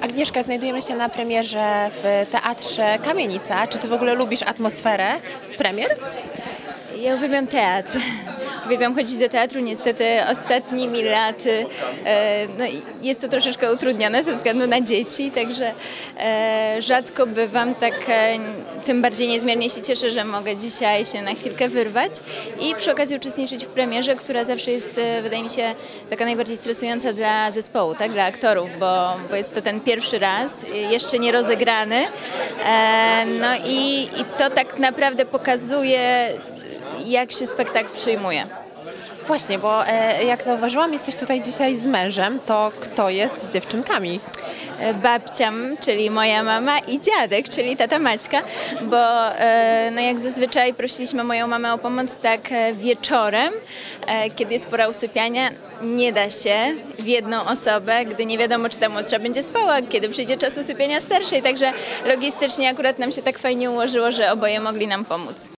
Agnieszka, znajdujemy się na premierze w Teatrze Kamienica. Czy ty w ogóle lubisz atmosferę premier? Ja uwielbiam teatr. Uwielbiam chodzić do teatru. Niestety ostatnimi laty jest to troszeczkę utrudnione ze względu na dzieci, także rzadko bywam, tym bardziej niezmiernie się cieszę, że mogę dzisiaj się na chwilkę wyrwać i przy okazji uczestniczyć w premierze, która zawsze jest, wydaje mi się, taka najbardziej stresująca dla zespołu, tak? Dla aktorów, bo jest to ten pierwszy raz, jeszcze nie rozegrany. I to tak naprawdę pokazuje, jak się spektakl przyjmuje. Właśnie, bo jak zauważyłam, jesteś tutaj dzisiaj z mężem, to kto jest z dziewczynkami? Babcia, czyli moja mama, i dziadek, czyli tata Maćka, bo jak zazwyczaj prosiliśmy moją mamę o pomoc tak wieczorem, kiedy jest pora usypiania. Nie da się w jedną osobę, gdy nie wiadomo, czy ta młodsza będzie spała, kiedy przyjdzie czas usypiania starszej, także logistycznie akurat nam się tak fajnie ułożyło, że oboje mogli nam pomóc.